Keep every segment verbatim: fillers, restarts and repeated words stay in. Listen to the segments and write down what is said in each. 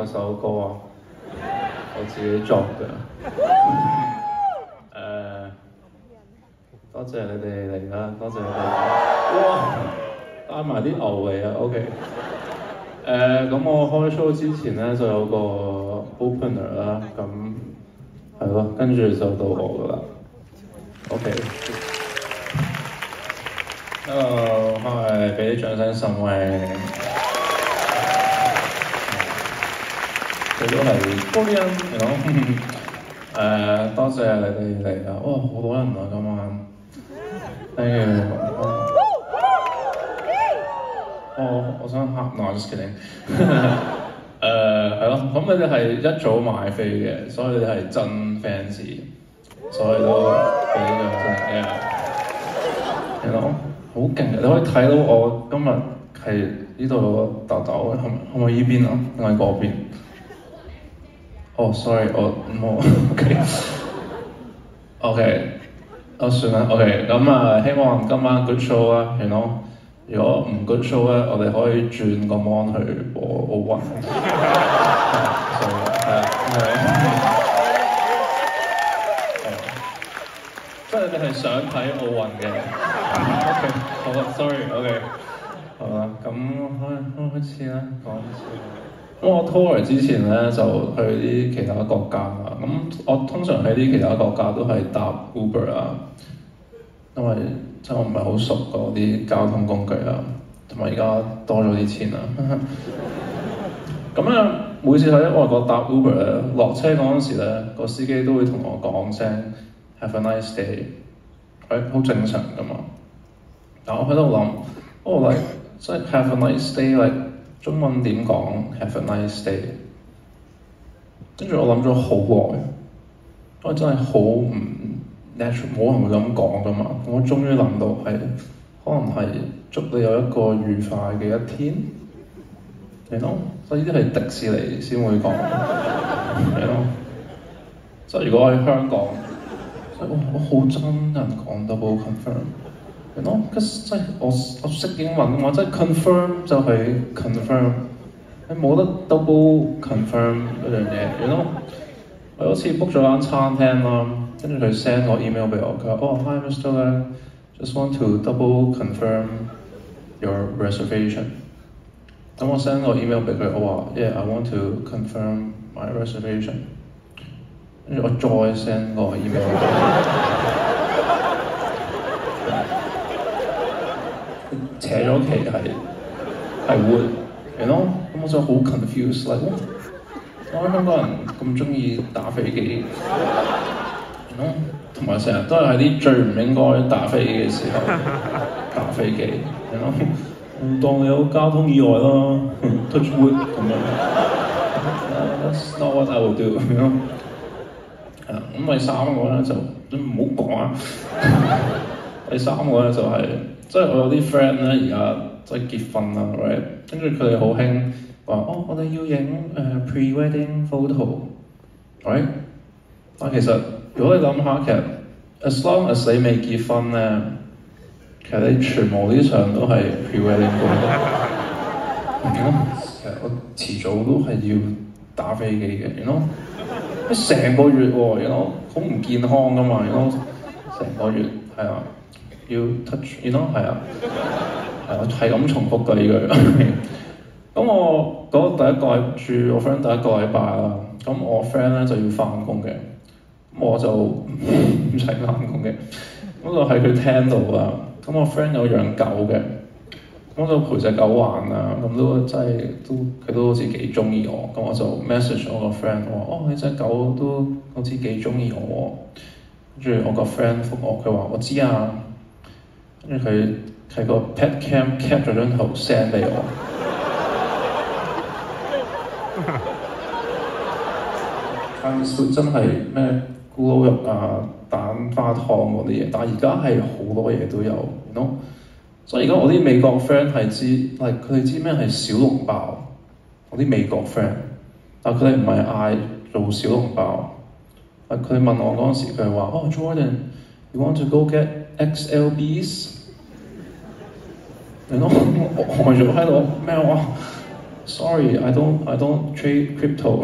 首歌啊，我自己作嘅。誒、呃，多謝你哋嚟啦，多謝你哋。哇，帶埋啲牛嚟啊 ，OK。誒，咁我開 show 之前咧就有個 opener 啦，咁係咯，跟住就到我噶啦。OK。Hello， hi， 俾啲掌聲沈榮。佢都係高啲人，係咯。誒，多謝你哋嚟啊！哇，好多人啊今晚。Thank you。我我想嚇 ，no just kidding。誒係咯，咁你哋係一早買飛嘅，所以你哋係真 fans， 所以都俾掌聲嘅。係咯，好勁嘅！你可以睇到我今日係呢度個痘痘，係咪係咪依邊啊？定係嗰邊？哦、oh, ，sorry， 我冇 ，OK，OK， 我算啦 ，OK， 咁啊，希望今晚 good show 啦 ，you know， 如果唔 good show 咧，我哋可以轉個 mon 去播奧運，係啊，係，即係你哋係想睇奧運嘅 ，OK， 好啦 ，sorry，OK， 好啦，咁開開始啦，講先。咁我 tour 之前咧就去啲其他國家啦，咁我通常喺啲其他國家都係搭 Uber 啊，因為即係我唔係好熟嗰啲交通工具啦，同埋而家多咗啲錢啦。咁啊，每次喺外國搭 Uber 咧，落車嗰陣時咧，個司機都會同我講聲 Have a nice day， 係好正常噶嘛。但我喺度諗，哦 like 即係 Have a nice day like。中文點講 Have a nice day？ 跟住我諗咗好耐，因為真係好唔 natural， 冇人會咁講噶嘛。我終於諗到係可能係祝你有一個愉快嘅一天，你 know？ 所以呢啲係迪士尼先會講，你 know？ 即係如果喺香港，即係我我好憎人講 double confirm。You know， 即係我我識英文嘅話，即係 confirm 就係 confirm， 你冇得 double confirm 嗰樣嘢。You know， 我有一次 book 咗間餐廳啦，跟住佢 send 個 email 俾我，佢話：哦 ，Hi Mister Lee， just want to double confirm your reservation。咁我 send 個 email 俾佢，我話 Yeah，I want to confirm my reservation。跟住我再 send 個 email 俾佢。扯咗旗係係 wood，you know， 咁我就好 confused，like 我喺香港人咁中意打飛機 ，you know， 同埋成日都係喺啲最唔應該打飛機嘅時候打飛機 ，you know， 當你有交通意外啦 ，touch wood 咁樣 ，that's not what I would do，you know， 係啦，咁第三個咧就都唔好講啊，第三個咧就係、是。即係我有啲 friend 咧，而家即係結婚啦 ，right？ 跟住佢哋好興話：哦，我哋要影誒、uh, pre-wedding photo，right？ 但其實如果你諗下，其實 as long as 你未結婚咧，其實你全部啲相都係 pre-wedding photo。其實我遲早都係要打飛機嘅 ，you know？ 成個月喎 ，you know？ 好唔健康噶嘛 ，you know？ 成個月係啊。要 touch，you know 係啊，係啊，係咁重複㗎呢句。咁我嗰、那個、第一個係住我 friend 第一個禮拜啦，咁我 friend 咧就要翻工嘅，咁我就唔使翻工嘅，咁就喺佢廳度啦。咁我 friend 有養狗嘅，咁我就陪隻狗玩啊，咁都真係都佢都好似幾中意我，咁我就 message 我個 friend 我話：哦，你隻狗都好似幾中意我喎。跟住我個 friend 覆我，佢話：我知啊。跟住佢係個 pet cam cap 咗張圖 send 俾我，間食真係咩咕嚕肉啊、蛋花湯嗰啲嘢，但係而家係好多嘢都有 you know？ 所以而家我啲美國 friend 係知，係佢哋知咩係小籠包，我啲美國 friend， 但佢哋唔係嗌做小籠包，佢哋問我嗰陣時，佢係話：哦 Jordan，you want to go get X L Bs？ 你咯，我呆咗喺度咩話？小 sorry，I don't I don't trade crypto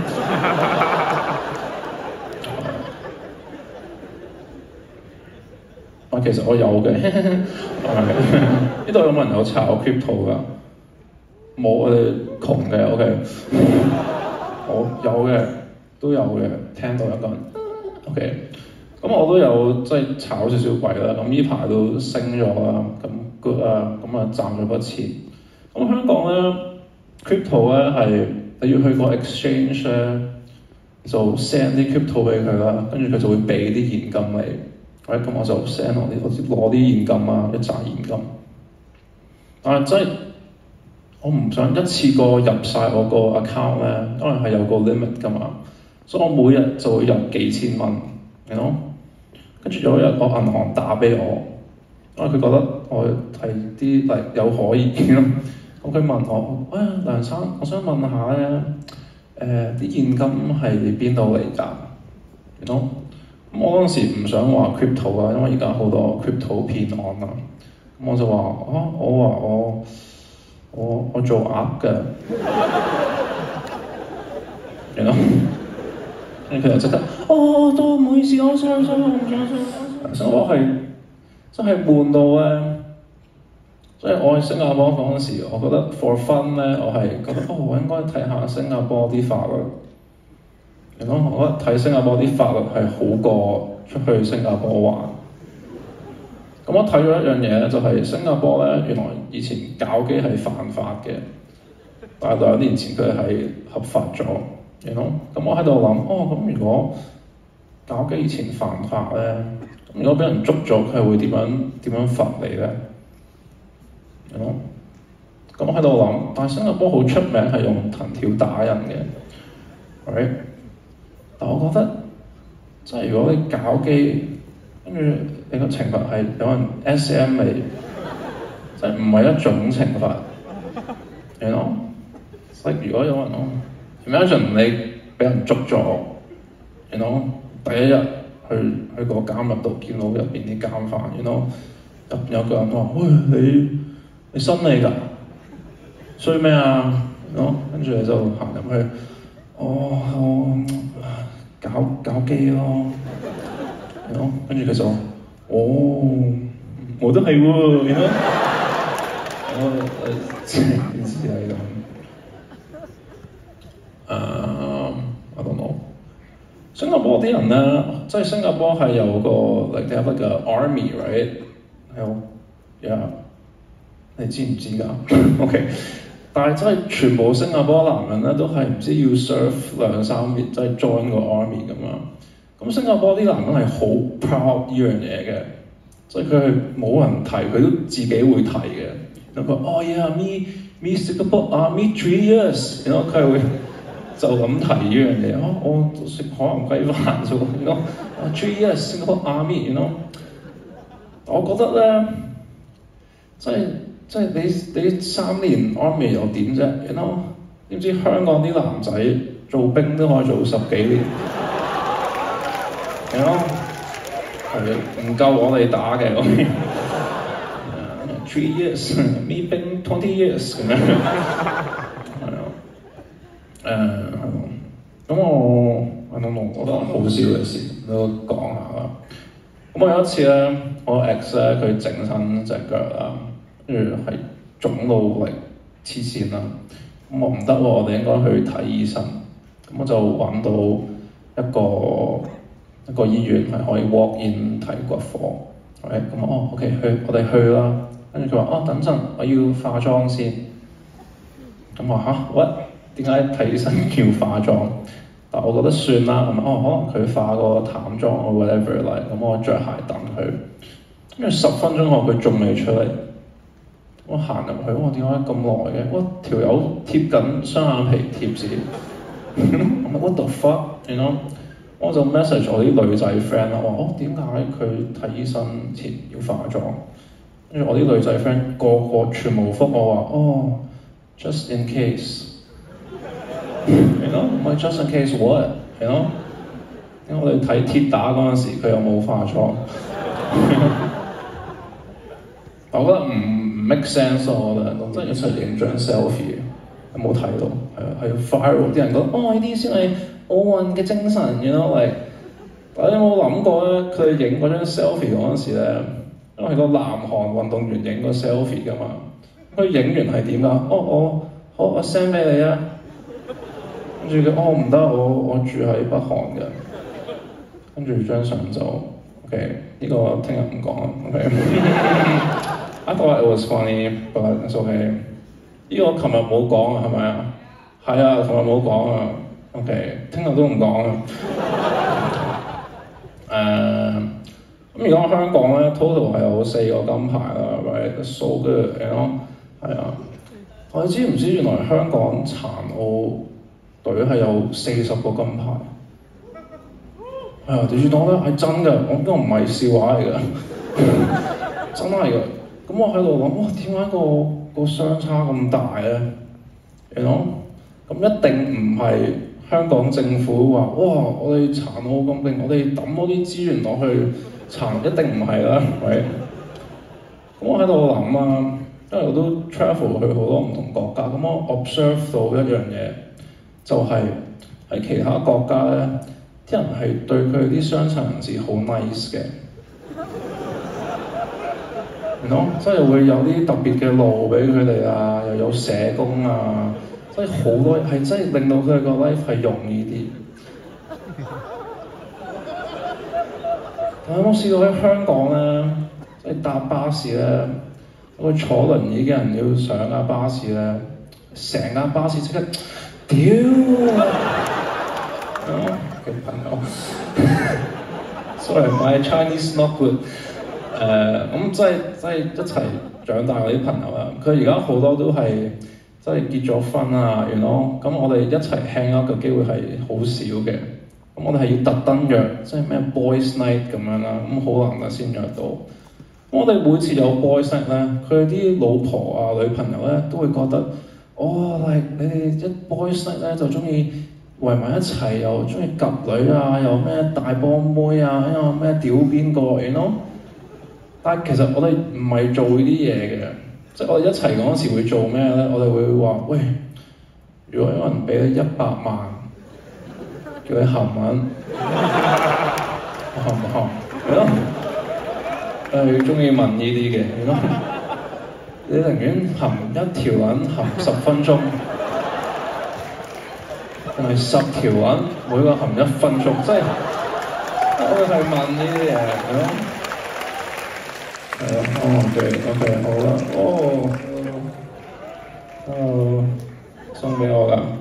啊，其實我有嘅，呢度有冇人有炒 crypto 㗎？冇，我哋窮嘅 ，OK。我有嘅，都有嘅，聽到一個人 ，OK。咁我都有即係炒少少貴啦，咁呢排都升咗啦，咁 good 啊，咁啊賺咗筆錢。咁香港咧 crypto 咧係你要去個 exchange 咧，就 send 啲 crypto 俾佢啦，跟住佢就會俾啲現金你。咁、right? 我就 send 我啲攞啲現金啊，一紮現金。但係真係我唔想一次過入晒我個 account 咧，因為係有個 limit 㗎嘛，所以我每日就會入幾千蚊，你 you know？跟住有一日我銀行打俾我，因為佢覺得我係啲嚟有可疑咯。咁佢問我：喂、哎，梁生，我想問下咧，誒、呃、啲現金係邊度嚟㗎？你 you know？咁我嗰陣時唔想話 crypto 啊，因為而家好多 crypto 騙案啊。咁我就話：啊，我話我我我做鴨嘅，你 you know？跟住佢就即刻，哦，都唔好意思，我 sorry sorry，我唔想 sorry。所以我係真係悶到咧，所以我喺新加坡嗰陣時，我覺得 for fun 咧，我係覺得哦，我應該睇下新加坡啲法律。你講我覺得睇新加坡啲法律係好過出去新加坡玩。咁我睇咗一樣嘢咧，就係、是、新加坡咧，原來以前搞機係犯法嘅，但係兩年前佢係合法咗。你講咁我喺度諗，哦咁如果搞機以前犯法咧，咁如果俾人捉咗，佢係會點樣點樣罰你咧？你講咁我喺度諗，但係新加坡好出名係用藤條打人嘅 ，right？ 但我覺得，即係如果你搞機，跟住你個懲罰係有人 S M 你，即係唔係一種懲罰，你諗？即係如果有人咯 ，imagine 你俾人捉咗，你諗第一日去去個監獄度見到入邊啲監犯，你諗入邊有個人話：喂，你你新嚟㗎？衰咩啊？你諗跟住你就行入去，哦我。搞搞機咯，係咯，跟住佢就，哦，我都係喎，係咯，我誒件事係咁，誒，我don't know。新加坡啲人咧，即係新加坡係有個 like they have like a army right，係有 yeah，你知唔知㗎？OK。但係真係全部新加坡男人咧都係唔知要 serve 兩三年，即係 join 個 army 咁樣。咁新加坡啲男人係好 proud 呢樣嘢嘅，所以佢係冇人提，佢都自己會提嘅。咁佢哦 yeah me me Singapore army three years，然後佢係會就咁提呢樣嘢。哦，我食海南雞飯啫喎，然後 three years Singapore army，然後我覺得咧，即係。即係你你三年 army 又點啫？你 know 知唔知香港啲男仔做兵都可以做十幾年？你 know 係唔夠我哋打嘅咁。Three years， me 兵 twenty years 咁樣。係啊，誒咁我我諗我覺得好笑嘅事都講下啦。咁我有一次咧，我 ex 咧佢整親隻腳啦。跟住係腫到嚟黐線啦，咁我唔得喎，我哋應該去睇醫生。咁我就揾到一個一個醫院係可以 walk in 睇骨科，係咁哦 OK 去我哋去啦。跟住佢話哦等陣我要化妝先。咁我嚇 what？ 點解睇醫生要化妝？但我覺得算啦，咁哦可能佢化個淡妝或 whatever 嚟，咁我着鞋等佢。跟住十分鐘後佢仲未出嚟。我行入去，我點解咁耐嘅？我條友貼緊雙眼皮貼紙，我話 what the fuck，you know？ 我就 message 我啲女仔 friend 啦，我話哦點解佢睇醫生前要化妝？跟住我啲女仔 friend 個個全部覆我話哦 just in case，you know？ 我 just in case what？you know？ 因為我哋睇鐵打嗰陣時，佢又冇化妝，我覺得唔〜make sense 我覺得，真係一齊影張 selfie， 有冇睇到？係啊，係 viral，啲人覺得哦呢啲先係奧運嘅精神嘅咯，嚟。大家有冇諗過咧？佢哋影嗰張 selfie 嗰陣時咧，因為係個南韓運動員影個 selfie 㗎嘛，佢影完係點㗎？哦，我好我 send 俾你啊，跟住佢哦唔得，我我住喺北韓嘅，跟住張相就 OK， 呢個聽日唔講啦 OK。I thought it was funny, but it's okay。呢個琴日冇講啊，係咪啊？係啊，琴日冇講啊。OK， 聽日都唔講啊。誒，咁而家香港咧 total 係有四個金牌啦 ，right？So good，you know？ 係啊。我哋知唔知原來香港殘奧隊係有四十個金牌？係啊，你知道咧係真㗎，我呢個唔係笑話嚟㗎，真係㗎。咁我喺度諗，哇，點解個個相差咁大咧？你諗，咁一定唔係香港政府話，哇，我哋殘奧咁勁，我哋抌多啲資源落去殘，一定唔係啦，係咪？咁我喺度諗啊，因為我都 travel 去好多唔同國家，咁我 observe 到一樣嘢，就係、是、喺其他國家咧，啲人係對佢啲傷殘人士好 nice 嘅。咯，即係會有啲特別嘅路俾佢哋啊，又有社工啊，即係好多係真係令到佢哋個 life 係容易啲。但係我試過喺香港咧，即係搭巴士咧，個坐輪椅嘅人要上架巴士咧，成架巴士即刻屌啊！嘅朋友，sorry my Chinese not good。誒咁即係即係一齊長大嗰啲朋友啊，佢而家好多都係即係結咗婚啊，原來咁我哋一齊 hang out 嘅機會係好少嘅，咁我哋係要特登約，即係咩 boys night 咁樣啦，咁好難得先約到。我哋每次有 boys night 咧，佢啲老婆啊女朋友咧都會覺得，哦，係你哋一 boys night 咧就中意圍埋一齊，又中意夾女啊，又咩大波妹啊，又咩屌邊個，you know？但係其實我哋唔係做呢啲嘢嘅，即係我哋一齊嗰陣時會做咩咧？我哋會話：喂，如果有人俾你一百萬，叫你含撚，含唔含？係咯，誒中意問呢啲嘅，係咯。你寧願含一條撚含十分鐘，定係十條撚每個含一分鐘？即係我哋係問呢啲嘢，係咯。係啊，哦，對 ，OK， 好啦，哦，哦，送俾我㗎，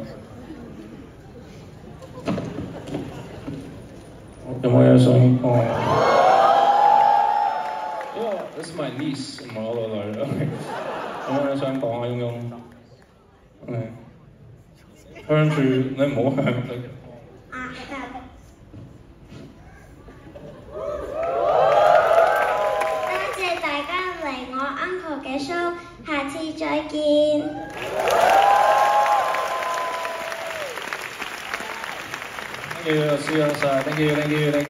有冇嘢想講？因為 this is my niece， 唔係我個女，有冇嘢想講啊，庸庸？嗯，向住你唔好向佢。 嘅 show， 下次再見。 Thank you，see you outside。Thank you，thank you，thank you。